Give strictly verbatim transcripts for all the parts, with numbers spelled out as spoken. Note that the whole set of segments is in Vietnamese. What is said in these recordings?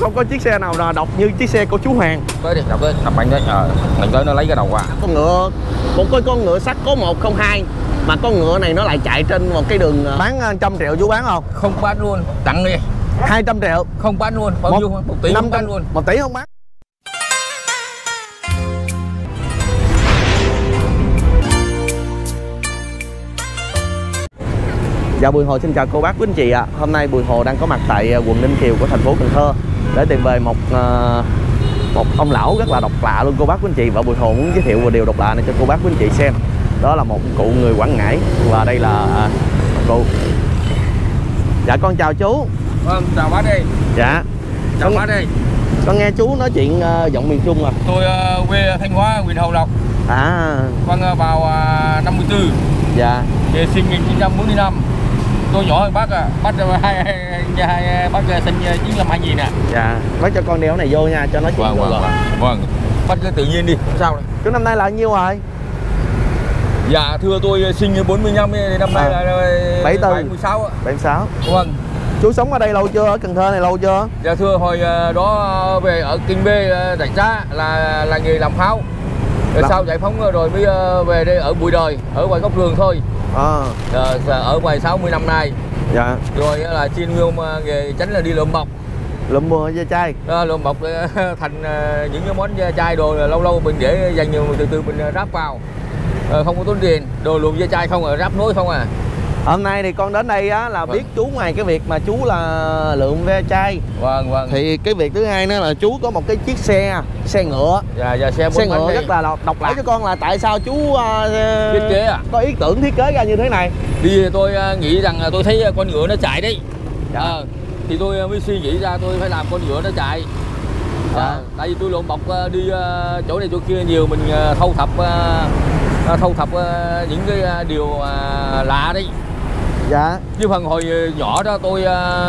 không có chiếc xe nào là độc như chiếc xe của chú Hoàng. Tới đi, đọc tới, đọc mạnh đấy. Ờ, mình tới nó lấy cái đầu qua. Con ngựa, một cái con ngựa sắt có một không hai mà con ngựa này nó lại chạy trên một cái đường. Bán trăm triệu chú bán không? Không bán luôn, tặng đi. Hai trăm triệu. Không bán luôn, bao nhiêu? Một tỷ không bán luôn. Một tỷ không bán. Dạ, Bùi Hồ xin chào cô bác quý anh chị ạ. À. Hôm nay Bùi Hồ đang có mặt tại quận Ninh Kiều của thành phố Cần Thơ để tìm về một uh, một ông lão rất là độc lạ luôn cô bác quý anh chị, và Bùi Hồ muốn giới thiệu về điều độc lạ này cho cô bác quý anh chị xem. Đó là một cụ người Quảng Ngãi, và đây là uh, cụ. Dạ con chào chú. Vâng, chào bác đi. Dạ. Chào con, bác đi. Con nghe chú nói chuyện uh, giọng miền Trung à. Tôi uh, quê Thanh Hóa, huyện Hậu Lộc. À. Con uh, vào uh, năm mươi tư. Dạ. Thì sinh một nghìn chín trăm bốn mươi lăm. Tôi nhỏ hơn bác à, bác hai, hai, hai bác sinh chín mươi hai gì nè. Dạ, bác cho con đeo này vô nha, cho nó chuyện. Vâng, vâng, vâng, vâng. Bác cứ tự nhiên đi, không sao đâu. Chú năm nay là bao nhiêu rồi? Dạ thưa tôi sinh bốn mươi lăm, năm nay à, là bảy mươi tư, bảy mươi sáu. bảy mươi sáu. Vâng. Chú sống ở đây lâu chưa, ở Cần Thơ này lâu chưa? Dạ thưa hồi đó về ở Kinh Bê Rạch Giá là là nghề làm pháo. Rồi sau giải phóng rồi mới về đây ở Bụi Đời, ở ngoài góc đường thôi. À. Ờ, ở ngoài sáu mươi năm nay. Dạ. Rồi là chuyên nguyên nghề chính là đi lượm bọc. Lượm bùa da chai. À, lượm bọc thành những cái món da chai đồ lâu lâu mình để dành nhiều từ từ mình ráp vào. À, không có tốn tiền, đồ lượm da chai không à, ráp nối không à. Hôm nay thì con đến đây á là biết vâng. Chú ngoài cái việc mà chú là lượm ve chai. Vâng vâng. Thì cái việc thứ hai nữa là chú có một cái chiếc xe, xe ngựa. Dạ, dạ xe, xe ngựa rất là độc lạ cho con, là tại sao chú uh, thiết kế à? Có ý tưởng thiết kế ra như thế này? Vì tôi uh, nghĩ rằng tôi thấy con ngựa nó chạy đấy. Dạ. À, thì tôi mới suy nghĩ ra tôi phải làm con ngựa nó chạy. Dạ. À, tại vì tôi lượm bọc uh, đi uh, chỗ này chỗ kia nhiều, mình uh, thâu thập uh, thâu thập uh, những cái uh, điều uh, lạ đấy. Dạ. Chứ phần hồi nhỏ đó tôi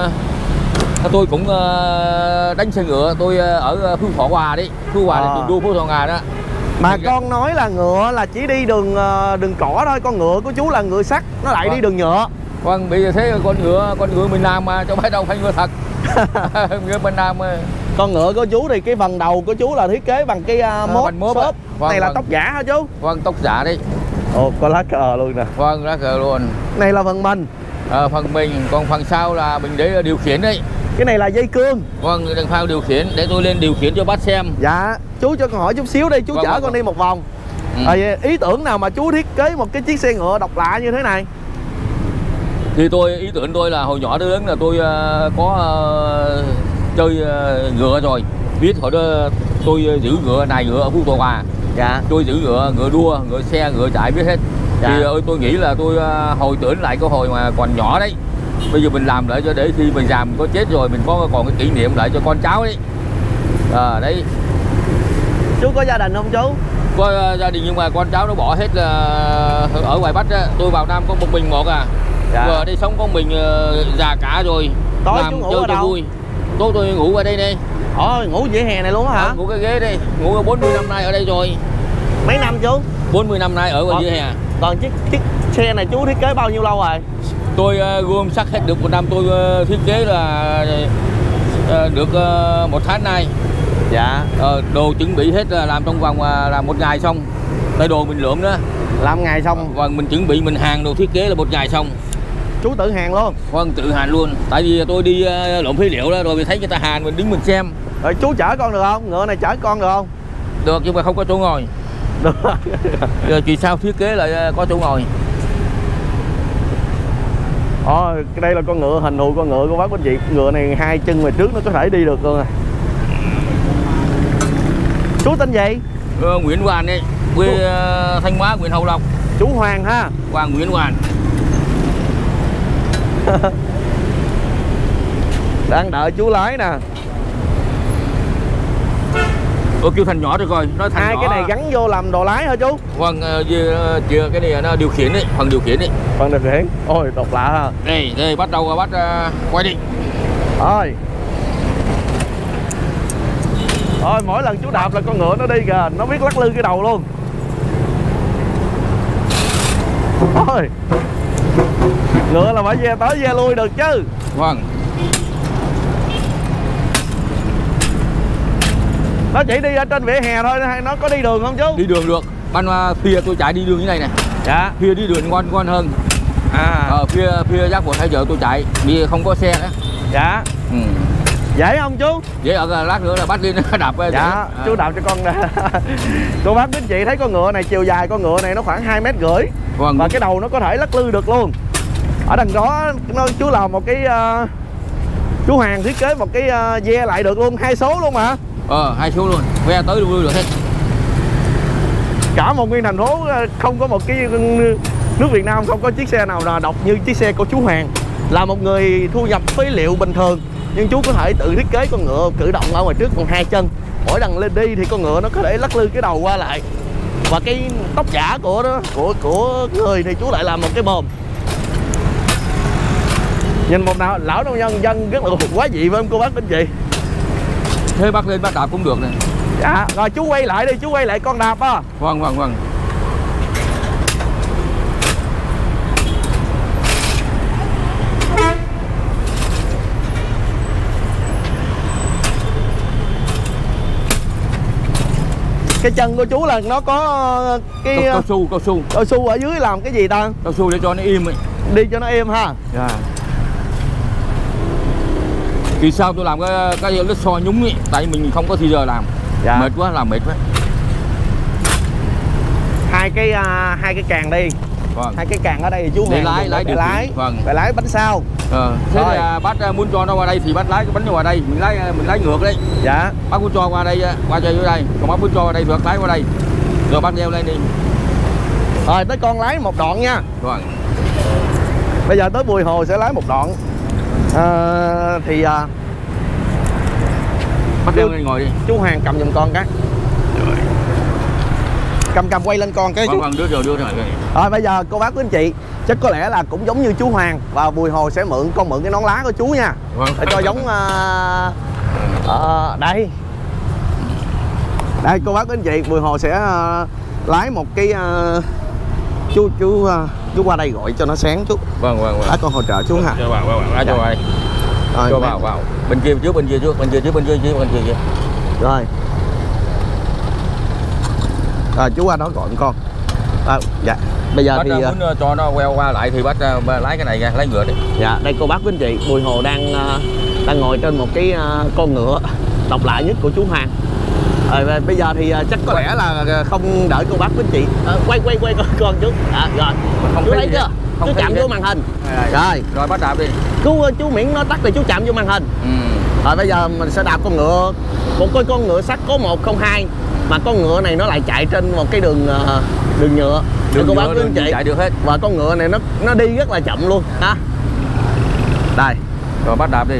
tôi cũng đánh xe ngựa, tôi ở Phú Thọ Hòa đấy, Phú Hòa là trường đua Phú Thọ Hòa đó. Mà thì con nói là ngựa là chỉ đi đường đường cỏ thôi, con ngựa của chú là ngựa sắt, nó lại vâng. Đi đường nhựa. Vâng, bây giờ thế con ngựa con ngựa miền Nam mà, cho phải đâu phải ngựa thật. Ngựa miền Nam. Con ngựa của chú thì cái phần đầu của chú là thiết kế bằng cái uh, mốt, mốt xốp. Vâng, này là vâng. Tóc giả hả chú? Vâng, tóc giả đấy. Ồ, có lá cờ luôn nè. Vâng, lá cờ luôn. Này là phần mình. À, phần mình, còn phần sau là mình để điều khiển đấy. Cái này là dây cương. Vâng, đằng sau điều khiển, để tôi lên điều khiển cho bác xem. Dạ, chú cho con hỏi chút xíu đi, chú vâng, chở vâng, con vâng. Đi một vòng. Ừ. À, ý tưởng nào mà chú thiết kế một cái chiếc xe ngựa độc lạ như thế này? Thì tôi, ý tưởng tôi là hồi nhỏ tới lớn là tôi uh, có uh, chơi uh, ngựa rồi. Biết hồi đó tôi giữ ngựa này ngựa ở Phú Thọ Hòa. Dạ. Tôi giữ ngựa, ngựa đua, ngựa xe, ngựa chạy biết hết. Dạ. Thì uh, tôi nghĩ là tôi uh, hồi tưởng lại cái hồi mà còn nhỏ đấy. Bây giờ mình làm lại cho để khi mình già mình có chết rồi mình có còn cái kỷ niệm lại cho con cháu đấy. À, đấy. Chú có gia đình không chú? Có uh, gia đình nhưng mà con cháu nó bỏ hết uh, ở ngoài Bắc á. Tôi vào Nam có một mình một à. Dạ. Vừa đây sống có mình uh, già cả rồi. Tối làm chú ngủ chơi ở đâu? Vui. Tối tôi ngủ ở đây đây. Ồ, ngủ vỉa hè này luôn hả? À, ngủ cái ghế đây, ngủ bốn mươi năm nay ở đây rồi. Mấy năm chú? bốn mươi năm nay ở ngoài vỉa hè. Còn chiếc chiếc xe này chú thiết kế bao nhiêu lâu rồi? Tôi uh, gom sắt hết được một năm, tôi uh, thiết kế là uh, được uh, một tháng nay. Dạ. Uh, đồ chuẩn bị hết là làm trong vòng uh, là một ngày xong. Cái đồ mình lượm đó. Làm ngày xong. Vâng, mình chuẩn bị mình hàng đồ thiết kế là một ngày xong. Chú tự hàng luôn? Vâng, tự hàng luôn. Tại vì tôi đi uh, lộn phế liệu đó, rồi mình thấy người ta hàng mình đứng mình xem. Rồi chú chở con được không? Ngựa này chở con được không? Được, nhưng mà không có chỗ ngồi. Được. Rồi kỳ sao thiết kế lại có chỗ ngồi. Ồ, đây là con ngựa, hình thù con ngựa của bác anh chị. Ngựa này hai chân về trước nó có thể đi được luôn à. Chú tên gì? Ờ, Nguyễn Hoàng đây, quê uh, Thanh Hóa, huyện Hậu Lộc. Chú Hoàng ha? Hoàng Nguyễn Hoàng. Đang đợi chú lái nè. Tôi kêu Thành nhỏ rồi coi, nói Thành hai nhỏ. Cái này gắn vô làm đồ lái hả chú? Vâng, uh, cái này nó điều khiển đấy, phần điều khiển đấy. Phần điều khiển. Ôi, độc lạ ha. Đây, đây bắt đầu bắt uh, quay đi. Thôi. Thôi, mỗi lần chú đạp là con ngựa nó đi kìa, nó biết lắc lư cái đầu luôn. Thôi. Ngựa là phải ve tới ve lui được chứ. Vâng. Nó chỉ đi ở trên vỉa hè thôi hay nó có đi đường không chú? Đi đường được. Ban phía tôi chạy đi đường như này này. Dạ. Phía đi đường ngon ngon hơn. À. Ờ, phía phía giác một hai giờ tôi chạy vì không có xe nữa. Dạ. Ừ. Dễ không chú? Dễ, ở lát nữa là bắt lên đạp. Dạ, à. chú đạp cho con nè. Cô bác quý chị thấy con ngựa này, chiều dài con ngựa này nó khoảng hai mét rưỡi. Vâng. Và cái đầu nó có thể lắc lư được luôn. Ở đằng đó nó chú làm một cái uh, chú Hoàng thiết kế một cái uh, ve lại được luôn, hai số luôn mà. Ờ, hai số luôn, ve tới luôn được hết. Cả một nguyên thành phố không có một cái nước Việt Nam không có chiếc xe nào là độc như chiếc xe của chú Hoàng. Là một người thu nhập phế liệu bình thường, nhưng chú có thể tự thiết kế con ngựa cử động ở ngoài trước bằng hai chân. Mỗi lần lên đi thì con ngựa nó có thể lắc lư cái đầu qua lại. Và cái tóc giả của đó của của người thì chú lại làm một cái mồm. Nhìn một nào lão nông dân dân rất là quá dị với em cô bác anh chị. Thế bắt lên bắt đạp cũng được này. Dạ, rồi chú quay lại đi, chú quay lại con đạp á. Vâng vâng vâng. Cái chân của chú là nó có cái cao, cao su cao su cao su ở dưới làm cái gì ta? Cao su để cho nó im ấy. Đi cho nó êm ha. Dạ. Vì sao tôi làm cái cái lít xo nhúng ấy, tại mình không có thì giờ làm. Dạ. Mệt quá, làm mệt quá. Hai cái uh, hai cái càng đi. Vâng. Hai cái càng ở đây thì chú để lái lái để lái. Vâng. Phải lái bánh sau. Ờ. Thế thì uh, bác uh, muốn cho nó qua đây thì bác lái cái bánh qua đây, mình lái mình lái ngược đấy. Dạ. Bác muốn cho qua đây, qua chơi dưới đây, còn bác muốn cho qua đây được lái qua đây. Rồi bác đeo lên đi. Rồi tới con lái một đoạn nha. Vâng. Bây giờ tới Bùi Hồ sẽ lái một đoạn. À, thì uh, bác đeo lên ngồi đi. Chú Hoàng cầm giùm con cái. Rồi. Cầm cầm quay lên con cái vâng, chú. Vâng, đưa rồi đưa rồi. Rồi bây giờ cô bác quý anh chị, chắc có lẽ là cũng giống như chú Hoàng, và Bùi Hồ sẽ mượn con mượn cái nón lá của chú nha. Vâng. Để cho giống uh, uh, đây. Đây cô bác quý anh chị, Bùi Hồ sẽ uh, lái một cái uh, chú chú uh, chú qua đây gọi cho nó sáng chút. Vâng vâng vâng. Á, con hỗ trợ chú hả? Cho vào vào vào cho vào đây. Rồi, cho vào vào. Bên kia trước, bên kia trước, bên kia trước, bên kia trước, bên kia trước. Rồi. Rồi chú qua đó gọi con. À, dạ. Bây giờ bác thì muốn uh, cho nó queo qua lại thì bác uh, lái cái này ra, lái ngựa đi. Dạ, đây cô bác quý anh chị, Bùi Hồ đang uh, đang ngồi trên một cái uh, con ngựa độc lạ nhất của chú Hoàng. Rồi bây giờ thì uh, chắc có lẽ là không đợi cô bác quý anh chị. Uh, quay quay quay con, con chú. À, rồi. Không chú thấy chưa? Chú chạm vô hết. màn hình. Rồi. Rồi. Rồi bắt đạp đi. Chú chú miễn nó tắt thì chú chạm vô màn hình. Ừ. Rồi bây giờ mình sẽ đạp con ngựa, một cái con ngựa sắt có một không hai, mà con ngựa này nó lại chạy trên một cái đường uh, đường nhựa. Đường cô nhựa, bác quý anh chị chạy được hết. Và con ngựa này nó nó đi rất là chậm luôn ha. Đây. Rồi bắt đạp đi.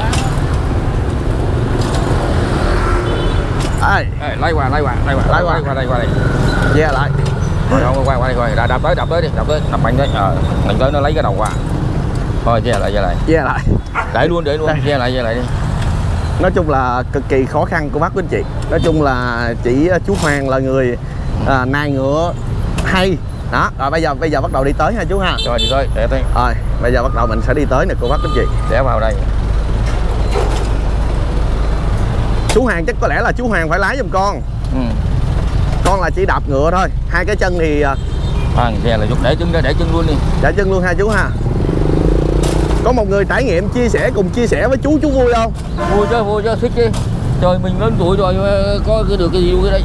Ê. Ê, lấy qua lấy qua lấy qua lấy qua lấy qua đây qua đây. Yeah, lại. Rồi không qua qua đây qua đạp tới đạp tới đi, đạp tới đạp mạnh đấy. Ờ, mình tới nó lấy cái đầu qua. Thôi che lại che lại. Yeah, lại. Để luôn để luôn, che lại che lại đi. Nói chung là cực kỳ khó khăn của bác quý anh chị. Nói chung là chỉ chú Hoàng là người à, nai ngựa hay. Đó, rồi bây giờ bây giờ bắt đầu đi tới ha chú ha. Rồi đi tới, để tới. Rồi, bây giờ bắt đầu mình sẽ đi tới nè cô bác quý anh chị. Để vào đây. Chú Hoàng chắc có lẽ là chú Hoàng phải lái giùm con. Ừ. Con là chỉ đạp ngựa thôi. Hai cái chân thì Hoàng xe là giúp để chân ra để chân luôn đi. Để chân luôn ha chú ha. Có một người trải nghiệm chia sẻ cùng chia sẻ với chú, chú vui không? Vui chứ, vui chứ, thích chứ. Trời mình lớn tuổi rồi có cái được cái gì vui cái đấy.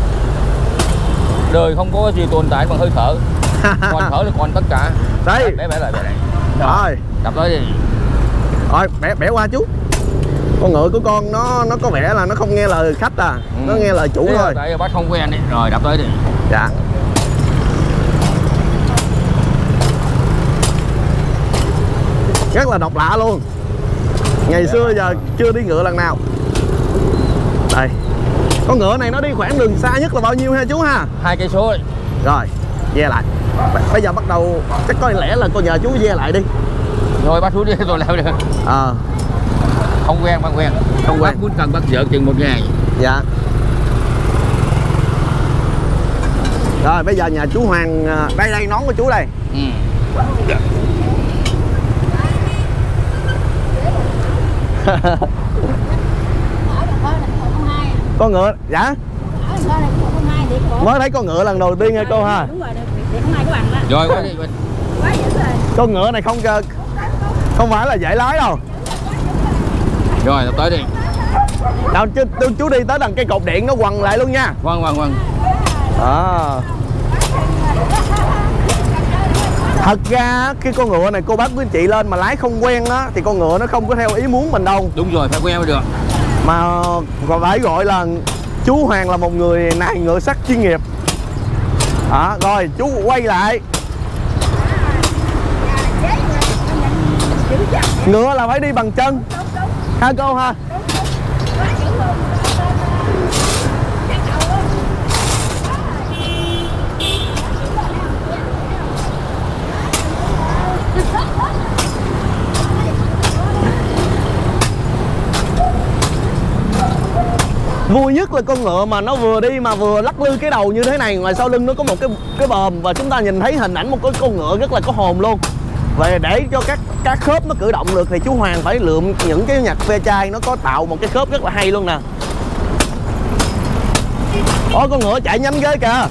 Đời không có cái gì tồn tại bằng hơi thở. Còn thở thì còn tất cả. Đây. Bẻ bẻ lại bẻ lại. Rồi. Đập tới đi. Rồi bẻ bẻ qua chú. Con ngựa của con nó nó có vẻ là nó không nghe lời khách à. Ừ. Nó nghe lời chủ thế thôi. Tại bác không quen đấy. Rồi đập tới đi. Dạ. Rất là độc lạ luôn. Ngày dạ. xưa giờ chưa đi ngựa lần nào. Đây. Con ngựa này nó đi khoảng đường xa nhất là bao nhiêu ha chú ha? Hai cây số. Rồi, ve lại. Bây giờ bắt đầu chắc có lẽ là cô nhờ chú ve lại đi. Rồi bắt xuống đi rồi leo được. Ờ. À. Không quen, bác quen. Không quen. Bác muốn cần bác vợ chừng một ngày. Dạ. Rồi bây giờ nhà chú Hoàng, đây đây nón của chú đây. Ừ. Con ngựa, dạ. Mới thấy con ngựa lần đầu tiên nha cô ha. Đúng rồi, để không ai có bằng đó. Rồi quá đi. Quá dữ rồi. Con ngựa này không không phải là dễ lái đâu. Rồi tới đi. Nào chú, chú đi tới đằng cây cột điện nó quằn lại luôn nha. Vâng vâng vâng. À. Thật ra cái con ngựa này cô bác quý anh chị lên mà lái không quen á thì con ngựa nó không có theo ý muốn mình đâu. Đúng rồi, phải quen mới được. Mà phải gọi là chú Hoàng là một người nài ngựa sắt chuyên nghiệp. À, rồi chú quay lại. Ngựa là phải đi bằng chân ha cô ha. Vui nhất là con ngựa mà nó vừa đi mà vừa lắc lư cái đầu như thế này, ngoài sau lưng nó có một cái cái bờm và chúng ta nhìn thấy hình ảnh một cái con ngựa rất là có hồn luôn. Và để cho các các khớp nó cử động được thì chú Hoàng phải lượm những cái nhạc ve chai nó có tạo một cái khớp rất là hay luôn nè. Ôi con ngựa chạy nhanh ghê kìa.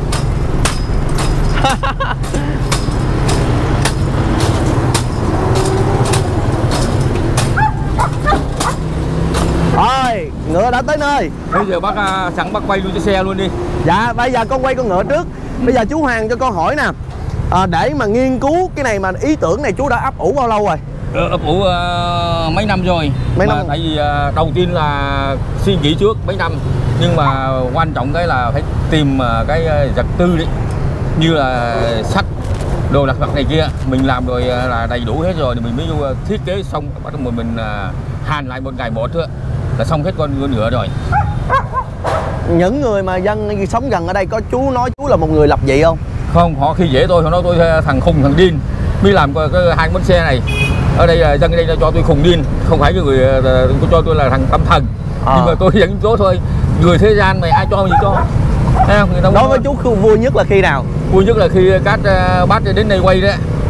Rồi, ngựa đã tới nơi. Bây giờ bác uh, sẵn bác quay luôn cái xe luôn đi. Dạ, bây giờ con quay con ngựa trước. Bây giờ chú Hoàng cho con hỏi nè, à, để mà nghiên cứu cái này mà ý tưởng này chú đã ấp ủ bao lâu rồi? Ờ, ấp ủ uh, mấy năm rồi. Mấy mà năm? Tại vì uh, đầu tiên là suy nghĩ trước mấy năm. Nhưng mà quan trọng cái là phải tìm uh, cái uh, vật tư đấy. Như là sắt, đồ lặt vặt này kia. Mình làm rồi uh, là đầy đủ hết rồi thì mình mới uh, thiết kế xong. Bắt đầu mình uh, hàn lại một ngày một thôi là xong hết con ngựa rồi. Những người mà dân sống gần ở đây có chú nói chú là một người lập dị không? Không, họ khi dễ tôi, họ nói tôi thằng khùng, thằng điên mới làm cái, cái hai bánh xe này. Ở đây dân ở đây cho tôi khùng điên, không phải cái người cho tôi là thằng tâm thần. À. Nhưng mà tôi vẫn cố thôi. Người thế gian mày ai cho gì cho. Không, đối với chú vui nhất là khi nào? Vui nhất là khi các bác đến đây quay đó.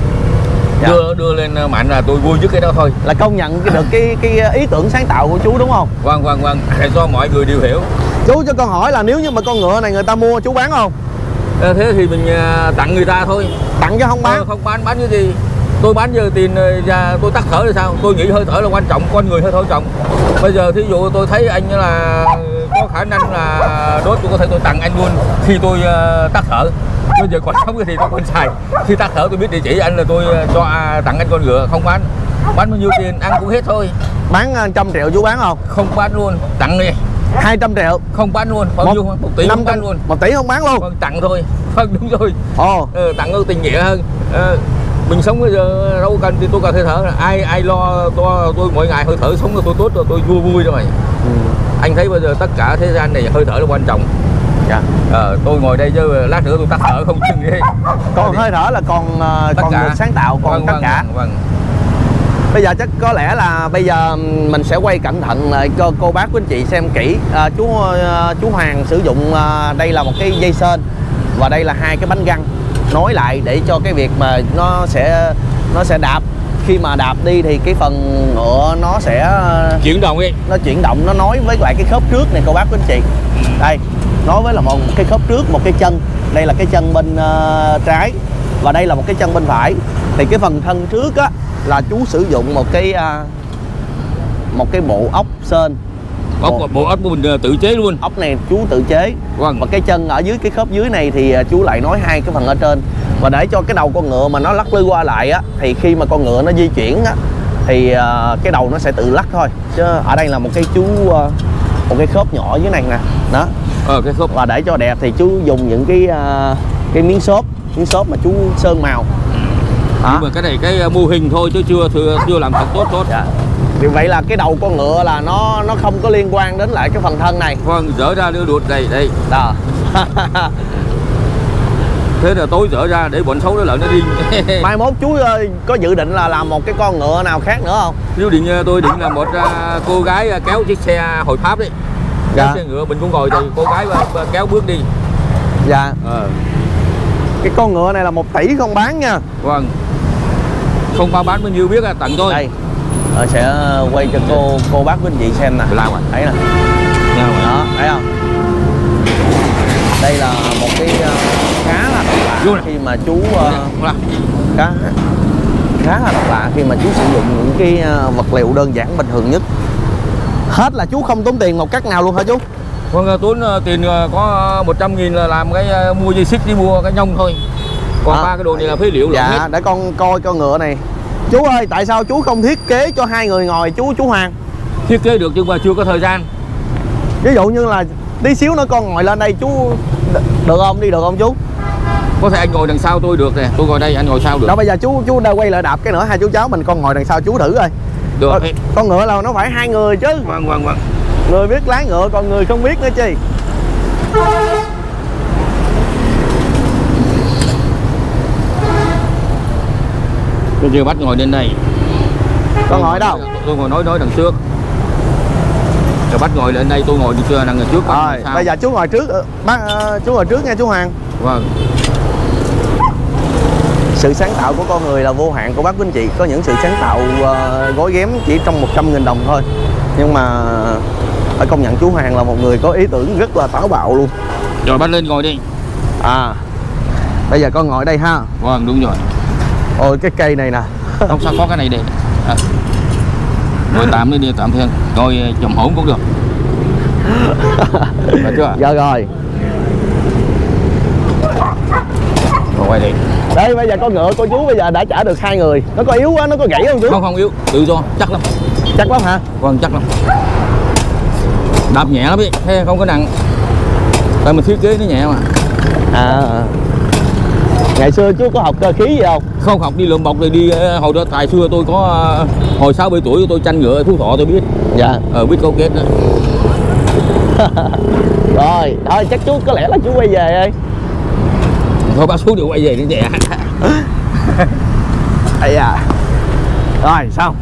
Dạ. Đưa đưa lên mạnh là tôi vui nhất cái đó thôi. Là công nhận được cái cái ý tưởng sáng tạo của chú đúng không? Vâng vâng vâng, để cho mọi người đều hiểu. Chú cho con hỏi là nếu như mà con ngựa này người ta mua chú bán không? À, thế thì mình tặng người ta thôi. Tặng chứ không bán? À, không bán, bán cái gì? Tôi bán giờ tiền ra tôi tắt thở là sao? Tôi nghĩ hơi thở là quan trọng, con người hơi thở quan trọng. Bây giờ thí dụ tôi thấy anh là có khả năng là đốt, tôi có thể tôi tặng anh luôn khi tôi uh, tắt thở. Bây giờ còn sống thì tôi còn xài. Khi tắt thở tôi biết địa chỉ anh là tôi cho à, tặng anh con ngựa, không bán. Bán bao nhiêu tiền ăn cũng hết thôi. Bán trăm triệu chú bán không? Không bán luôn, tặng đi. Hai trăm triệu không bán luôn, bao nhiêu một tỷ không bán luôn. Một tỷ không bán luôn. Vâng, tặng thôi. Vâng đúng rồi. Ồ. Ừ, tặng ơn tình nghĩa hơn. Ừ, mình sống bây giờ đâu cần thì tôi cần hơi thở, ai ai lo tôi, tôi mỗi ngày hơi thở sống rồi tôi tốt rồi, tôi vui vui rồi. Ừ. Anh thấy bây giờ tất cả thế gian này hơi thở là quan trọng. Dạ. Ờ, tôi ngồi đây chứ lát nữa tôi tắt thở không chừng đi. Còn hơi thở là còn uh, còn được sáng tạo, còn vâng, tất vâng, cả. Vâng, vâng. Bây giờ chắc có lẽ là bây giờ mình sẽ quay cẩn thận lại cho cô bác quý anh chị xem kỹ. À, chú uh, chú Hoàng sử dụng uh, đây là một cái dây sên và đây là hai cái bánh găng nối lại để cho cái việc mà nó sẽ nó sẽ đạp, khi mà đạp đi thì cái phần ngựa nó sẽ uh, chuyển động đi. Nó chuyển động, nó nối với lại cái khớp trước này cô bác quý anh chị. Đây, nối với là một cái khớp trước, một cái chân. Đây là cái chân bên uh, trái và đây là một cái chân bên phải. Thì cái phần thân trước á là chú sử dụng một cái uh, một cái bộ ốc sên. Ốc bộ, bộ ốc của mình tự chế luôn. Ốc này chú tự chế. Vâng. Và cái chân ở dưới cái khớp dưới này thì chú lại nối hai cái phần ở trên. Và để cho cái đầu con ngựa mà nó lắc lư qua lại á thì khi mà con ngựa nó di chuyển á thì uh, cái đầu nó sẽ tự lắc thôi. Chứ ở đây là một cái chú uh, một cái khớp nhỏ dưới này nè. Đó. Ờ cái khớp. Và để cho đẹp thì chú dùng những cái uh, cái miếng xốp, miếng xốp mà chú sơn màu. Nhưng mà cái này cái mô hình thôi chứ chưa chưa, chưa làm thật tốt tốt. Dạ. Vì vậy là cái đầu con ngựa là nó nó không có liên quan đến lại cái phần thân này. Vâng, dỡ ra đưa đuột đây đây. Đó. Thế là tối dỡ ra để bọn xấu nó lợn nó đi. Mai mốt chú ơi, có dự định là làm một cái con ngựa nào khác nữa không? Chú định tôi định là một uh, cô gái kéo chiếc xe hồi Pháp đấy. Dạ. Xe ngựa mình cũng ngồi thì cô gái kéo bước đi. Dạ. Ờ. Cái con ngựa này là một tỷ không bán nha. Vâng. Không bao bán bao nhiêu biết là tặng thôi. Đây. Ờ, sẽ quay cho cô cô bác quý anh chị xem nè. Làm rồi. Thấy nè. Đó. thấy không? Đây là một cái uh, khá là độc lạ khi mà chú uh, khá, khá là độc lạ khi mà chú sử dụng những cái uh, vật liệu đơn giản bình thường nhất. Hết là chú không tốn tiền một cách nào luôn hả chú? Vâng, tốn uh, tiền uh, có một trăm nghìn là làm cái uh, mua dây xích đi mua cái nhông thôi. Còn ba à, cái đồ này là phế liệu. Dạ, hết. để con coi con ngựa này. Chú ơi, tại sao chú không thiết kế cho hai người ngồi chú chú Hoàng? Thiết kế được nhưng mà chưa có thời gian. Ví dụ như là tí xíu nữa con ngồi lên đây chú được không? Đi được không chú? Có thể anh ngồi đằng sau tôi được nè, tôi ngồi đây anh ngồi sau được. Đó, bây giờ chú chú đã quay lại đạp cái nữa, hai chú cháu mình con ngồi đằng sau chú thử coi. Được. Con, con ngựa là nó phải hai người chứ. Vâng vâng vâng. Người biết lái ngựa còn người không biết nữa chi. Tôi chưa bắt ngồi lên đây. Con ngồi đâu? Tôi ngồi nói nói đằng trước. Rồi bắt ngồi lên đây tôi ngồi đi đằng trước. Rồi, bây giờ chú ngồi trước, bác uh, chú ngồi trước nha chú Hoàng. Vâng. Sự sáng tạo của con người là vô hạn của bác quý anh chị. Có những sự sáng tạo uh, gói ghém chỉ trong một trăm nghìn đồng thôi. Nhưng mà phải công nhận chú Hoàng là một người có ý tưởng rất là táo bạo luôn. Rồi bắt lên ngồi đi. À, bây giờ con ngồi đây ha. Vâng, đúng rồi. Ôi cái cây này nè. Không sao, có cái này để à. Ngồi tạm đi đi tạm thêm. Ngồi chùm hổn cũng được. Được chưa? Dạ rồi. Rồi quay đi. Đây bây giờ con ngựa của chú bây giờ đã chở được hai người. Nó có yếu quá, nó có gãy không chú? Không không yếu, tự do, chắc lắm. Chắc lắm hả? Vâng, chắc lắm. Đạp nhẹ lắm đi, thế không có nặng. Tại mình thiết kế nó nhẹ mà. À, ngày xưa chú có học cơ khí gì không? Không học, đi lượm bọc rồi đi. Hồi đó tại xưa tôi có hồi sáu bảy tuổi tôi tranh ngựa Phú Thọ tôi biết. Dạ. Ờ, biết câu kết đó. Rồi, thôi chắc chú có lẽ là chú quay về ơi. Thôi bác xuống điều quay về đi nhẹ. Ây da. Rồi xong.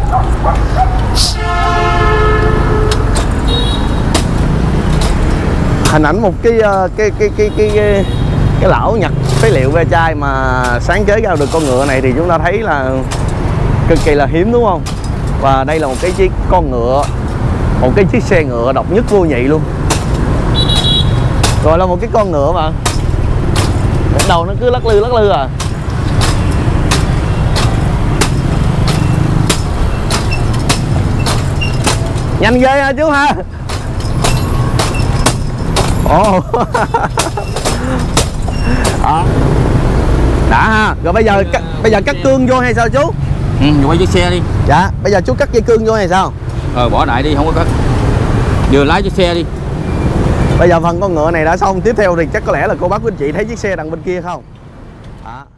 Hình ảnh một cái cái cái cái cái cái, cái lão nhặt phế liệu ve chai mà sáng chế ra được con ngựa này thì chúng ta thấy là cực kỳ là hiếm đúng không? Và đây là một cái chiếc con ngựa, một cái chiếc xe ngựa độc nhất vô nhị luôn. Rồi là một cái con ngựa mà đầu nó cứ lắc lư lắc lư à. Nhanh ghê hả chú ha? Ồ. Đó. Đã ha. Rồi bây giờ cắt, bây giờ cắt cương vô hay sao chú? Ừ, rồi quay chiếc xe đi. Dạ, bây giờ chú cắt dây cương vô hay sao? Ờ, bỏ đại đi, không có cắt. Vừa lái chiếc xe đi. Bây giờ phần con ngựa này đã xong, tiếp theo thì chắc có lẽ là cô bác quý anh chị thấy chiếc xe đằng bên kia không? Đó.